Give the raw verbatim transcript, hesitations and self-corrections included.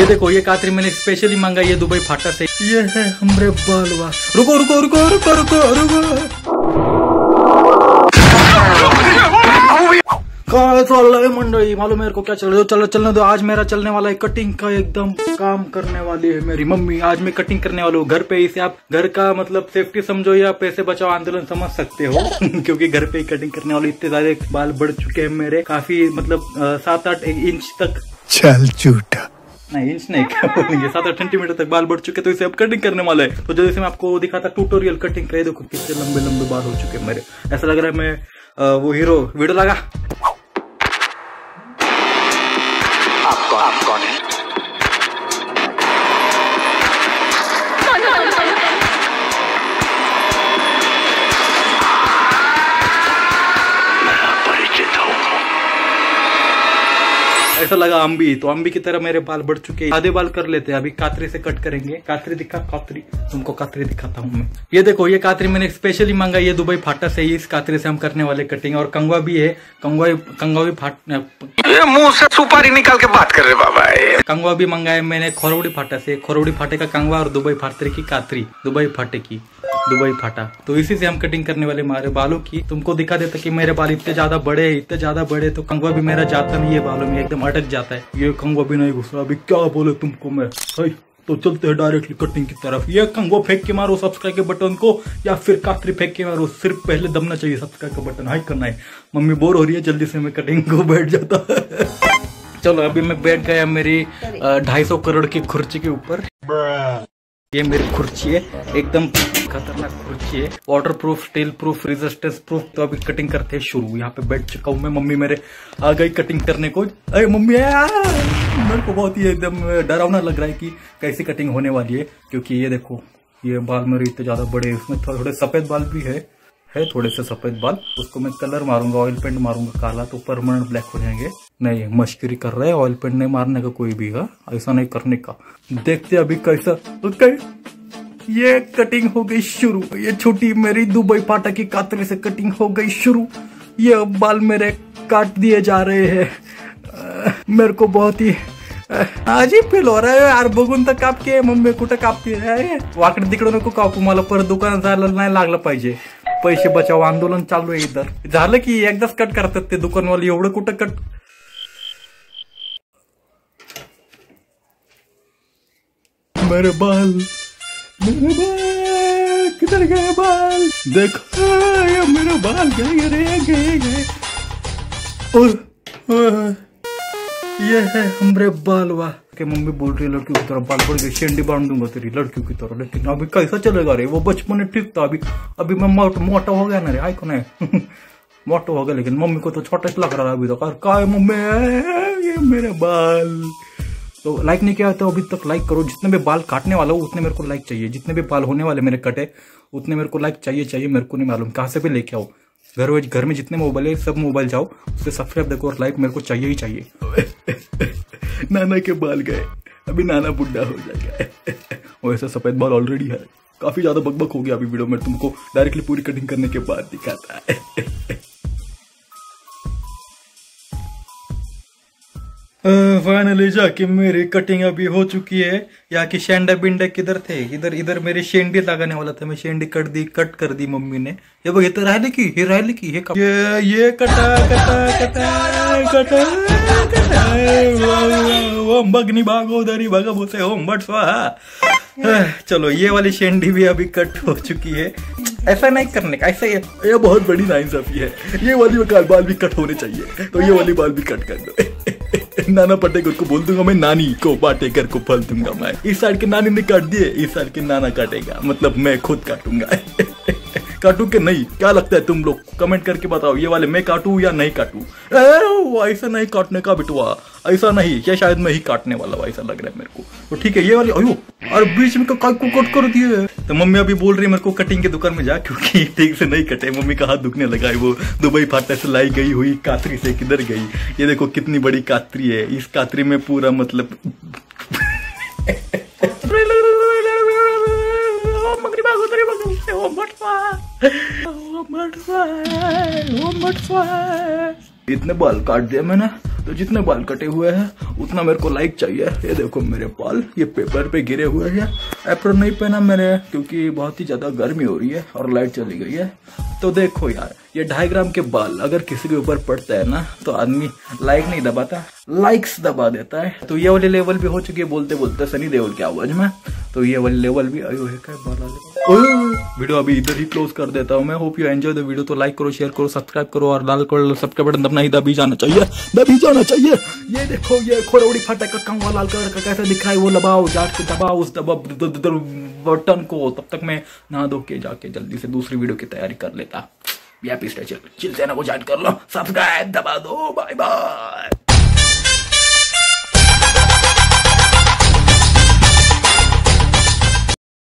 ये देखो ये कातरी मैंने स्पेशली मंगाई है दुबई फाटा से। ये है हमरे बालवा। रुको रुको रुको रुको रुको रुको कहाँ चल रहा है मंडली, मालूम मेरे को क्या चल रहा है? चलो चलने दो। आज मेरा चलने वाला है कटिंग का, एकदम काम करने वाली है मेरी मम्मी। आज मैं कटिंग करने वाला हूँ घर पे। इसे आप घर का मतलब सेफ्टी समझो या पैसे बचाओ आंदोलन समझ सकते हो क्योंकि घर पे ही कटिंग करने वाली। इतने सारे बाल बढ़ चुके हैं मेरे, काफी मतलब सात आठ इंच तक। चल झूठा नहीं, इंच नहीं क्या बोलेंगे, सात आठ सेंटीमीटर तक बाल बढ़ चुके, तो इसे अब कटिंग करने वाला है। तो जैसे मैं आपको दिखाता ट्यूटोरियल कटिंग का, देखो कितने लंबे लंबे बाल हो चुके हैं मेरे। ऐसा लग रहा है मैं वो हीरो। वीडियो लगा। आपको आप कौन है? ऐसा लगा अम्बी, तो अम्बी की तरह मेरे बाल बढ़ चुके हैं। आधे बाल कर लेते हैं, अभी कातरी से कट करेंगे। कातरी दिखा, कातरी तुमको कातरी दिखाता हूँ मैं। ये देखो ये कातरी मैंने स्पेशली मंगाई है दुबई फाटा से। इस कातरी से हम करने वाले कटिंग। और कंगवा भी है, कंगवा कंगवा भी फाट मुंह से सुपारी निकाल के बात कर रहे बाबा। कंगवा भी मंगाया मैंने खोरवड़ी फाटा से। खोरवड़ी फाटे का कंगवा और दुबई फाटे की कातरी, दुबई फाटे की दुबई फाटा। तो इसी से हम कटिंग करने वाले हमारे बालों की। तुमको दिखा देता कि मेरे बाल इतने ज्यादा बड़े हैं, इतने ज्यादा बड़े, तो कंगवा भी मेरा जाता नहीं है बालों में, एकदम अटक जाता है। ये कंगवा भी नहीं घुसा। अभी क्या बोले तुमको मैं। तो चलते हैं डायरेक्टली कटिंग की तरफ। ये कंगवा फेंक के मारो सब्सक्राइब के बटन को, या फिर कातरी फेंक के मारो। सिर्फ पहले दबना चाहिए सब्सक्राइब का बटन, हाइक करना है। मम्मी बोर हो रही है, जल्दी से मैं कटिंग को बैठ जाता है चलो अभी मैं बैठ गया मेरी ढाई सौ करोड़ की खुर्ची के ऊपर। ये मेरी खुर्ची है, एकदम खतरनाक खुर्ची है, waterproof, steel proof, resistance proof. तो अभी कटिंग करते हैं शुरू। यहाँ पे बैठ चुका हूँ मैं। मम्मी मेरे आ गई कटिंग करने को। अरे मम्मी मेरे को बहुत ही एकदम डरावना लग रहा है कि कैसी कटिंग होने वाली है। क्योंकि ये देखो ये बाल मेरे इतने ज्यादा बड़े हैं, इसमें थोड़े थोड़े सफेद बाल भी है है थोड़े से सफेद बाल। उसको मैं कलर मारूंगा, ऑयल पेंट मारूंगा काला, तो परमानेंट ब्लैक हो जाएंगे। नहीं मश्करी कर रहे हैं, ऑयल पेंट नहीं मारने का कोई भी है, ऐसा नहीं करने का। देखते अभी कैसा। ओके ये कटिंग हो गई शुरू। ये छोटी मेरी दुबई फाटा की कातरी से कटिंग हो गई शुरू। ये बाल मेरे काट दिए जा रहे हैं। मेरे को बहुत ही आज ही फील हो रहा है यार। बघून तर कापके मम्मी कुठं कापते आहे, वाकडे तिकडे नको कापू, मला परत दुकानात जायला नाही लागलं पाहिजे। पैसे बचाव आंदोलन चालू आहे इधर। झालं की एकदाच कट करतात ते दुकानवाले, एवढं कुठं कट। मेरे बाल मेरे बाल किधर गए बाल? देखो ये मेरे बाल गए गए गए गए। और ये है हमरे बालवा के। मम्मी बोल रही है लड़कियों की तरह बाल बढ़ गए, शेंडी बांध दूंगा तेरी लड़कियों की तरह। लेकिन अभी कैसा चलेगा रे, वो बचपन में ठीक था। अभी अभी मैं मोटा हो गया ना रे, आई को नहीं मोटा हो गया। लेकिन मम्मी को तो छोटा लग रहा है अभी तक। का मम्मी ये मेरे बाल। तो लाइक नहीं किया तो अभी तक लाइक करो। जितने भी बाल काटने वाला हूँ उतने मेरे को लाइक चाहिए। जितने भी बाल होने वाले मेरे कटे उतने मेरे को लाइक चाहिए चाहिए मेरे को नहीं मालूम कहाँ से भी लेके आओ। घर घर में जितने मोबाइल है सब मोबाइल जाओ, उससे सब्सक्राइब देखो और लाइक मेरे को चाहिए ही चाहिए नाना के बाल गए, अभी नाना बुढ़ा हो जाएगा वैसे सफेद बाल ऑलरेडी है। काफी ज्यादा बकबक हो गया अभी वीडियो में, तुमको डायरेक्टली पूरी कटिंग करने के बाद दिखाता है फाइनली जाके मेरी कटिंग अभी हो चुकी है। यहाँ की शेंडा बिंडा किधर थे? इधर इधर मेरी शेंडी लगाने वाला था, मैं शेंडी कट दी कट कर दी मम्मी ने। ये वो ये तो राहले की हे राहले की हे ये ये कटा कटा कटा कटा कटा ओम भगनी भागो दरी भागा बोसे ओम बट स्वाहा। चलो ये वाली शेंडी भी अभी कट हो चुकी है। ऐसा नहीं करने का, ऐसा ये, ये बहुत बड़ी नाइंसाफी है। ये वाली बाल भी कट होने चाहिए, तो ये वाली बाल भी कट कर दो नाना पाटेकर को बोल दूंगा मैं, नानी को पाटेकर को फल दूंगा मैं। इस साइड के नानी ने काट दिए, इस साइड के नाना काटेगा, मतलब मैं खुद काटूंगा काटू के नहीं? क्या लगता है तुम लोग कमेंट करके बताओ, ये वाले मैं काटू या नहीं काटू? ऐसा नहीं काटने का बिटवा, ऐसा नहीं, ये शायद मैं ही काटने वाला ऐसा लग रहा है मेरे को। तो ठीक है ये वाली। अयो और बीच में का को कट कर दिए। तो मम्मी अभी बोल रही है मेरे को कटिंग की दुकान में जा, क्योंकि ठीक से नहीं कटे। मम्मी का हाथ दुखने लगा है। वो दुबई फाटा से लाई गई हुई कातरी से किधर गई? ये देखो कितनी बड़ी कातरी है। इस कातरी में पूरा मतलब इतने बाल काट दिया मैंने। तो जितने बाल कटे हुए हैं उतना मेरे को लाइक चाहिए। ये देखो मेरे बाल ये पेपर पे गिरे हुए हैं। एप्रन नहीं पहना मैंने क्योंकि बहुत ही ज्यादा गर्मी हो रही है और लाइट चली गई है। तो देखो यार, ये ढाई ग्राम के बाल अगर किसी के ऊपर पड़ता है ना तो आदमी लाइक नहीं दबाता, लाइक्स दबा देता है। तो ये वाली लेवल भी हो चुकी है बोलते बोलते सनी देओल की आवाज में। तो ये वाली लेवल भी आयो है क्या बाल। वीडियो अभी इधर ही क्लोज कर देता हूँ मैं। Hope you enjoy the video. तो लाइक करो, शेयर करो, सब्सक्राइब करो और लाल कलर सब्सक्राइब बटन दबना ही दबी जाना चाहिए, दबी जाना चाहिए। ये देखो ये खोरौड़ी फाटा का कंगवा लाल कलर का कैसे दिख रहा है, वो दबाओ जाके दबाओ उस दबा बटन को। तब तक मैं नहा धो के जाके जल्दी से दूसरी वीडियो की तैयारी कर लेता। या चिल चैनल को ज्वाइन कर लो, सब्सक्राइब दबा दो। Bye bye.